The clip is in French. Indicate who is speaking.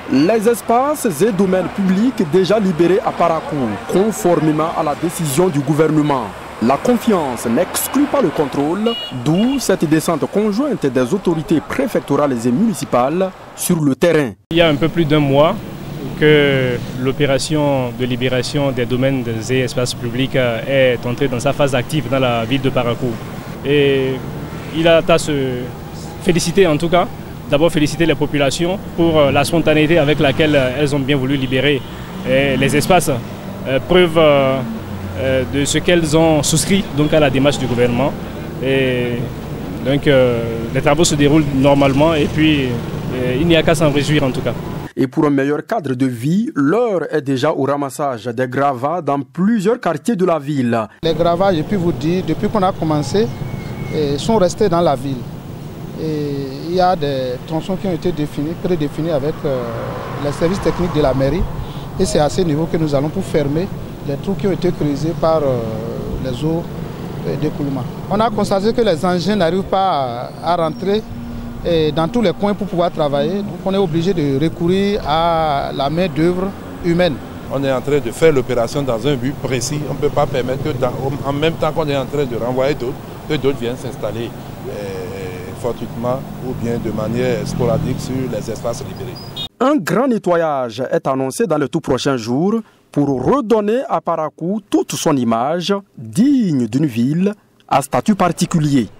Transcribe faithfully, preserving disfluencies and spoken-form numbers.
Speaker 1: Les espaces et domaines publics déjà libérés à Parakou, conformément à la décision du gouvernement. La confiance n'exclut pas le contrôle, d'où cette descente conjointe des autorités préfectorales et municipales sur le terrain.
Speaker 2: Il y a un peu plus d'un mois que l'opération de libération des domaines et espaces publics est entrée dans sa phase active dans la ville de Parakou. Et il a à se féliciter en tout cas, d'abord féliciter les populations pour la spontanéité avec laquelle elles ont bien voulu libérer les espaces, preuve de ce qu'elles ont souscrit donc à la démarche du gouvernement. Et donc euh, les travaux se déroulent normalement et puis euh, il n'y a qu'à s'en réjouir en tout cas.
Speaker 1: Et pour un meilleur cadre de vie, l'heure est déjà au ramassage des gravats dans plusieurs quartiers de la ville.
Speaker 3: Les gravats, je peux vous dire, depuis qu'on a commencé, sont restés dans la ville. Et il y a des tronçons qui ont été définis, prédéfinis avec euh, les services techniques de la mairie. Et c'est à ce niveau que nous allons pour fermer les trous qui ont été creusés par euh, les eaux d'écoulement. On a constaté que les engins n'arrivent pas à, à rentrer et dans tous les coins pour pouvoir travailler. Donc on est obligé de recourir à la main d'œuvre humaine.
Speaker 4: On est en train de faire l'opération dans un but précis. On ne peut pas permettre que dans, en même temps qu'on est en train de renvoyer d'autres, que d'autres viennent s'installer euh, fortuitement ou bien de manière sporadique sur les espaces libérés.
Speaker 1: Un grand nettoyage est annoncé dans les tout prochains jours pour redonner à Parakou toute son image digne d'une ville à statut particulier.